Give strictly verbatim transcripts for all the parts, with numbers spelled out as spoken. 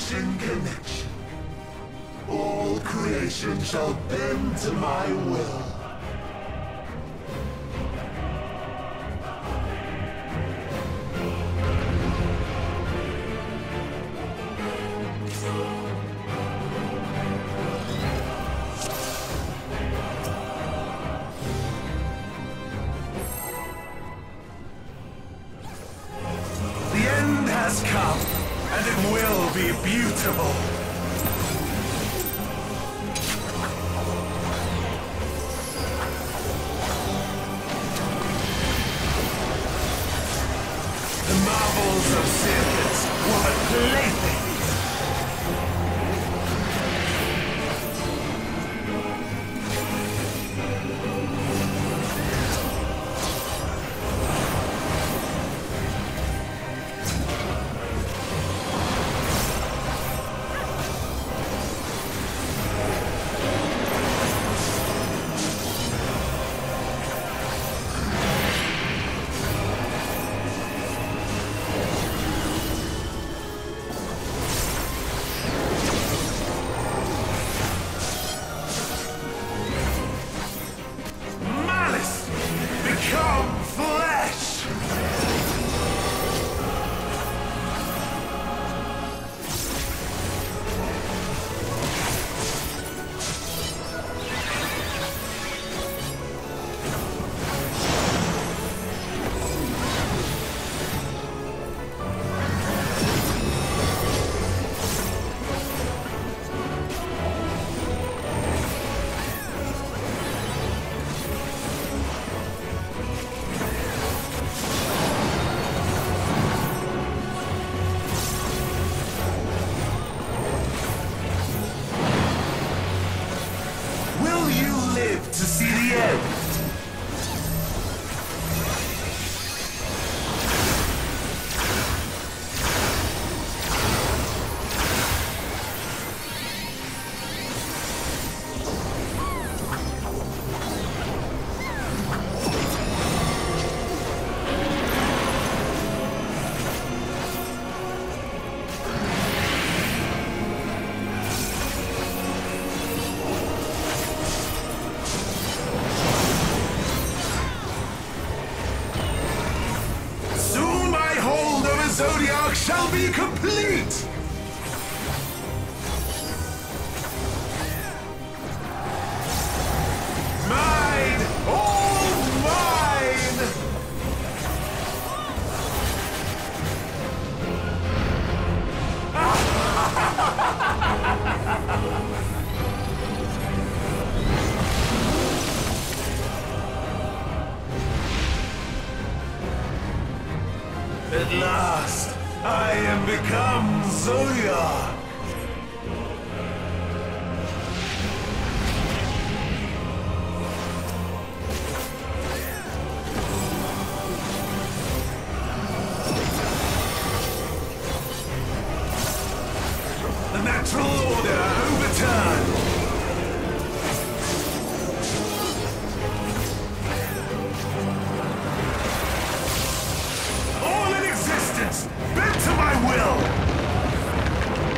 Ascension connection. All creation shall bend to my will. The end has come, and it will be beautiful. The marvels of circuits were but playthings. To see the end. Zodiark shall be complete! Mine! All mine! At last, I am become Zodiark! The natural order overturned! Bent to my will!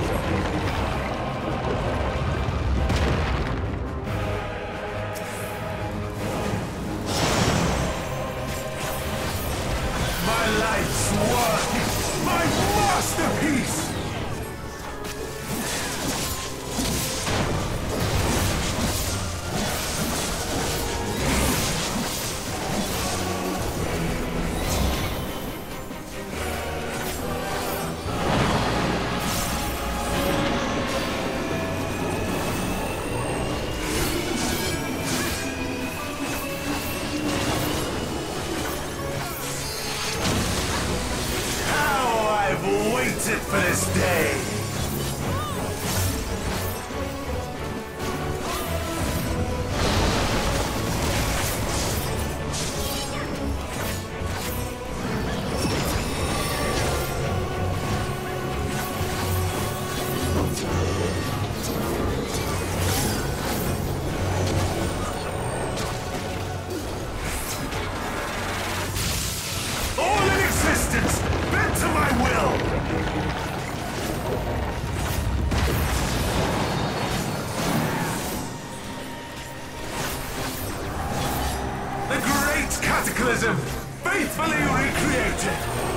cataclysm, faithfully recreated.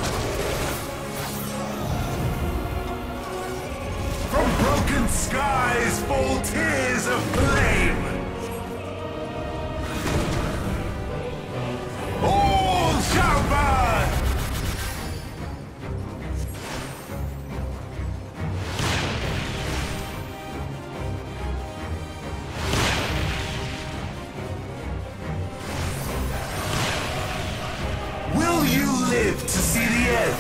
From broken skies fall tears of flame. All shall burn! Will you live to see the end?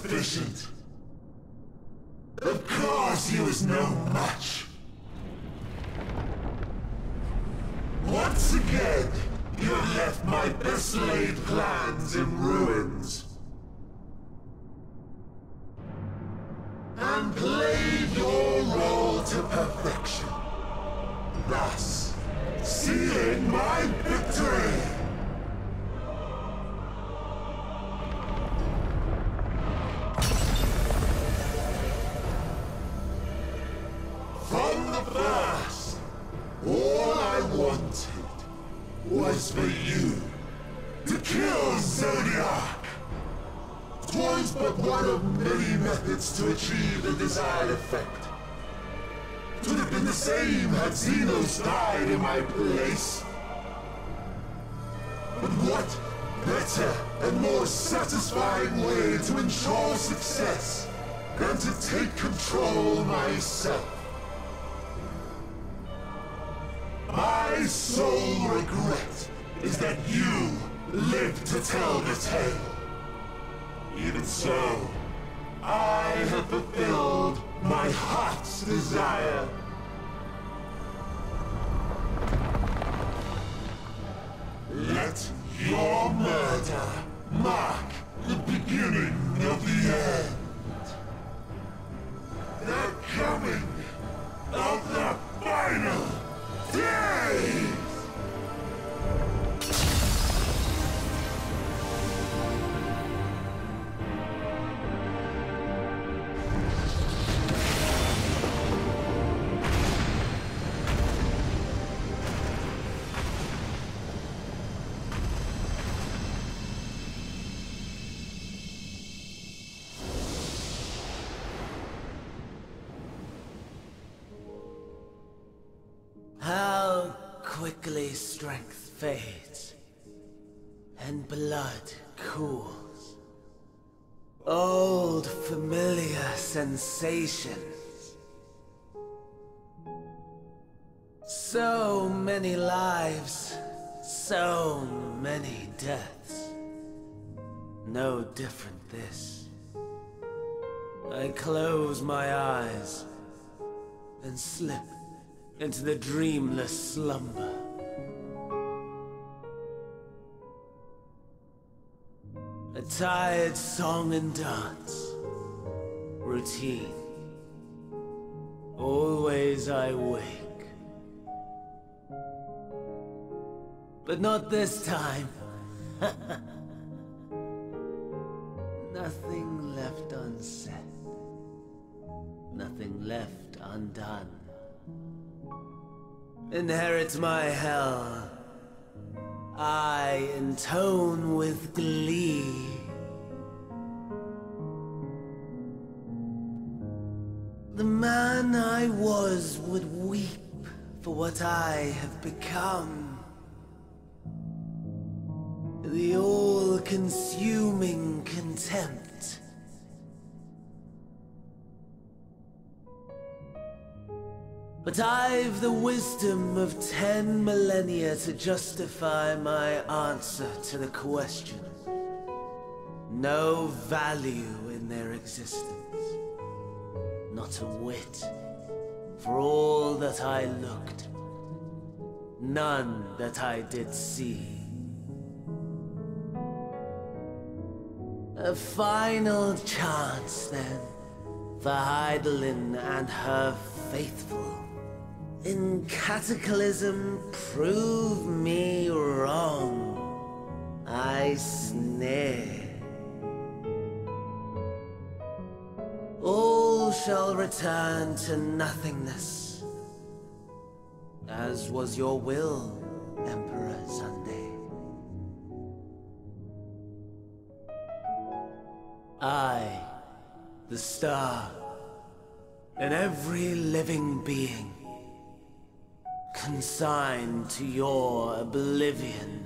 insufficient. Of course he was no match. Once again, you have left my best laid plans in ruins. And played your role to perfection. Thus, sealing my victory! From the first, all I wanted was for you to kill Zodiac! 'Twas but one of many methods to achieve the desired effect. 'Twould have been the same had Xenos died in my place. But what better and more satisfying way to ensure success than to take control myself? My sole regret is that you live to tell the tale. Even so, I have fulfilled my heart's desire. Let your murder mark the beginning of the end. The coming of the final day! How quickly strength fades, and blood cools. Old familiar sensations. So many lives, so many deaths. No different this. I close my eyes and slip into the dreamless slumber. A tired song and dance. Routine. Always I wake. But not this time. Nothing left unsaid. Nothing left undone. Inherit my hell. I intone with glee. The man I was would weep for what I have become. The all-consuming contempt. But I've the wisdom of ten millennia to justify my answer to the question. No value in their existence. Not a whit. For all that I looked. None that I did see. A final chance, then, for Hydaelyn and her faithful. In Cataclysm, prove me wrong. I sneer. All shall return to nothingness, as was your will, Emperor Sunday. I, the star, and every living being, consigned to your oblivion.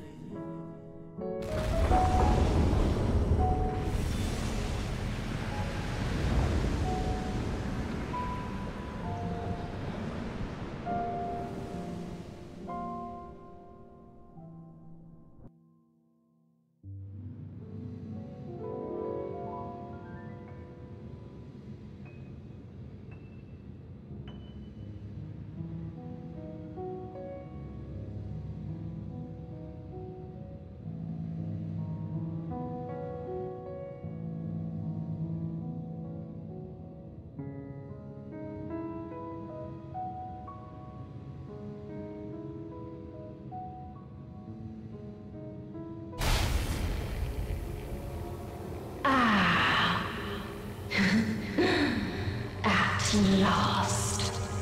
At last.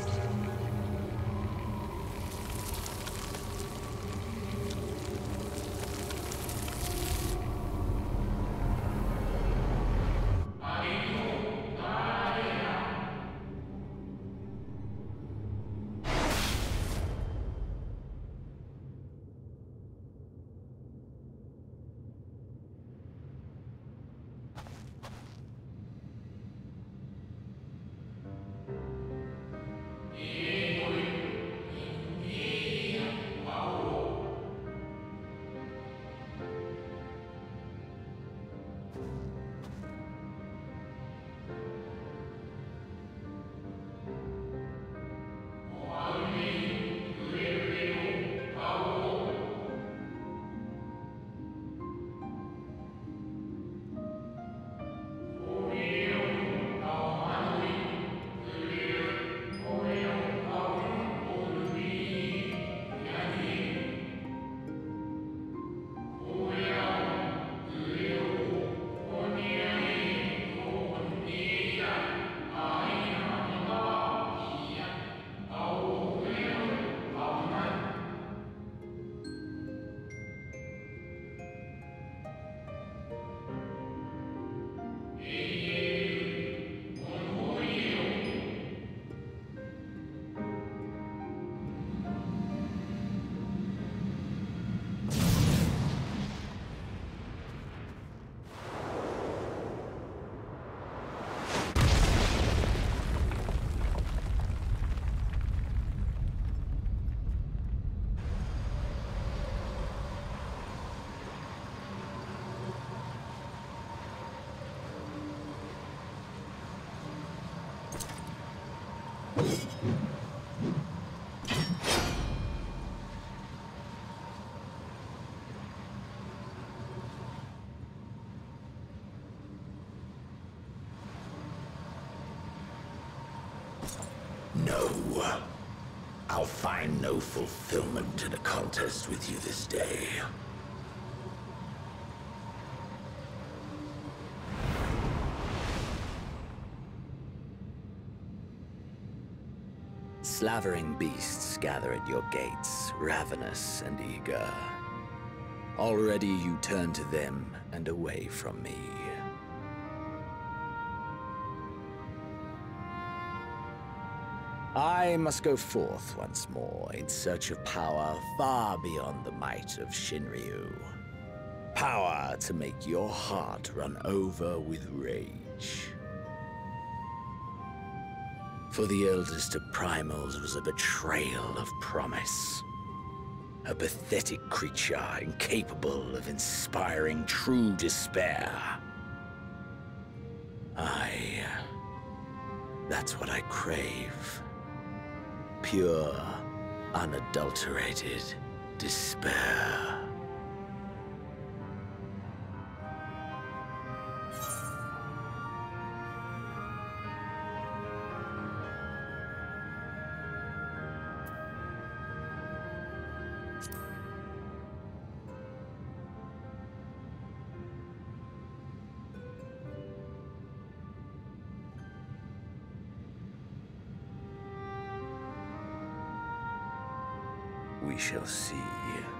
No. I'll find no fulfillment in a contest with you this day. Slavering beasts gather at your gates, ravenous and eager. Already you turn to them and away from me. I must go forth once more in search of power far beyond the might of Shinryu. Power to make your heart run over with rage. For the eldest of primals was a betrayal of promise. A pathetic creature incapable of inspiring true despair. I... that's what I crave. Pure, unadulterated despair. We shall see.